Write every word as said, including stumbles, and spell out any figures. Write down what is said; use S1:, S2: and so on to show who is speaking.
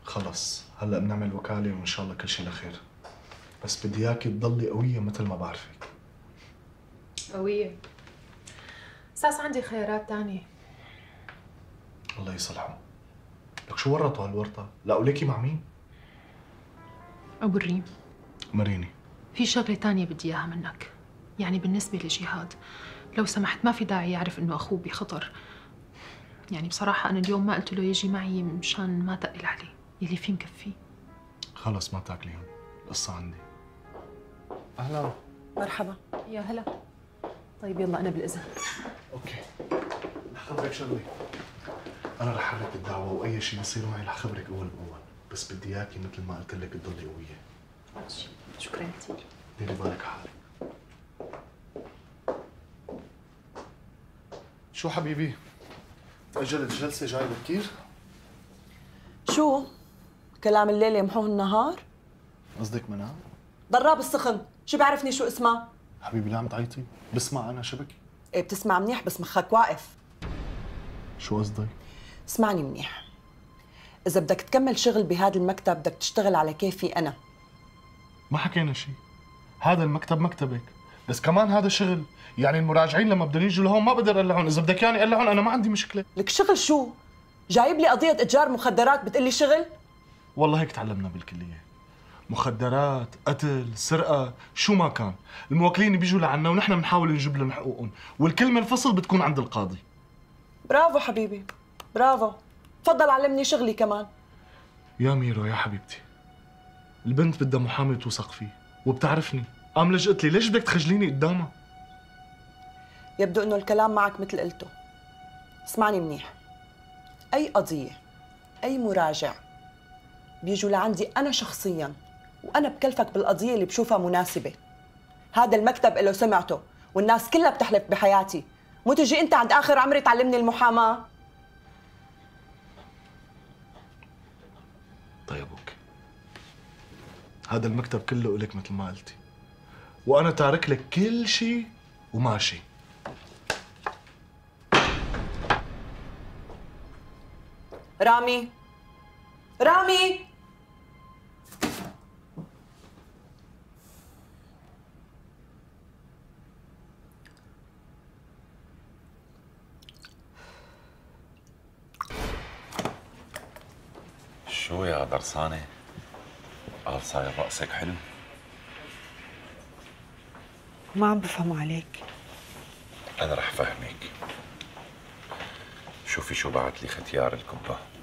S1: خلص هلا بنعمل وكالة وإن شاء الله كل شيء لخير. بس بدي إياكي تضلي قوية مثل ما بعرفك.
S2: قوية؟ أساس عندي خيارات تانية.
S1: الله يصلحه. لك شو ورطوا هالورطة؟ لقوا ليكي مع مين؟
S2: أبو الريم.
S1: مريني.
S2: في شغلة تانية بدي إياها منك، يعني بالنسبة لجهاد، لو سمحت ما في داعي يعرف إنه أخوه بخطر. يعني بصراحة أنا اليوم ما قلت له يجي معي مشان ما تقل عليه، يلي فيه مكفيه.
S1: خلص ما تاكليهم، القصة عندي. أهلا.
S2: مرحبا. يا هلا. طيب يلا أنا بالإذن.
S1: أوكي. رح خبرك شغلة. أنا رح حرك الدعوة وأي شيء بيصير معي رح خبرك أول بأول، بس بدي إياكي مثل ما قلت لك تضلي قوية.
S2: ماشي، شكرا كثير.
S1: ديري بالك حالك. شو حبيبي؟ تأجلت الجلسة جاي بكير؟
S3: شو؟ كلام الليل يمحوه النهار؟
S1: قصدك منام؟
S3: ضراب السخن، شو بعرفني شو اسمها؟
S1: حبيبي ليه عم تعيطي؟ بسمع أنا شبكي.
S3: ايه بتسمع منيح بس مخك واقف.
S1: شو قصدك؟
S3: اسمعني منيح. إذا بدك تكمل شغل بهذا المكتب بدك تشتغل على كيفي أنا.
S1: ما حكينا شيء. هذا المكتب مكتبك، بس كمان هذا شغل، يعني المراجعين لما بدهم يجوا لهون ما بقدر اقلعهم، إذا بدك يعني اقلعهم أنا ما عندي مشكلة.
S3: لك شغل شو؟ جايب لي قضية إتجار مخدرات بتقلي شغل؟
S1: والله هيك تعلمنا بالكلية. مخدرات، قتل، سرقة، شو ما كان، الموكلين بيجوا لعنا ونحن بنحاول نجيب لهم حقوقهم، والكلمة الفصل بتكون عند القاضي.
S3: برافو حبيبي، برافو. تفضل علمني شغلي كمان.
S1: يا ميرو يا حبيبتي، البنت بدها محامي توثق فيه، وبتعرفني، قام لجأت لي، ليش بدك تخجليني قدامها؟
S3: يبدو إنه الكلام معك مثل قلته. اسمعني منيح. أي قضية، أي مراجع بيجوا لعندي أنا شخصياً، وأنا بكلفك بالقضية اللي بشوفها مناسبة. هذا المكتب له سمعته، والناس كلها بتحلف بحياتي، مو تجي أنت عند آخر عمري تعلمني المحاماة؟
S1: طيب اوكي. هذا المكتب كله إلك مثل ما قلتي، وأنا تارك لك كل شيء وماشي.
S3: رامي، رامي،
S4: شو يا درسانة؟ قال صاير رأسك حلو؟
S3: ما عم بفهم عليك.
S4: أنا رح فهمك. شوفي شو بعت لي ختيار الكبة.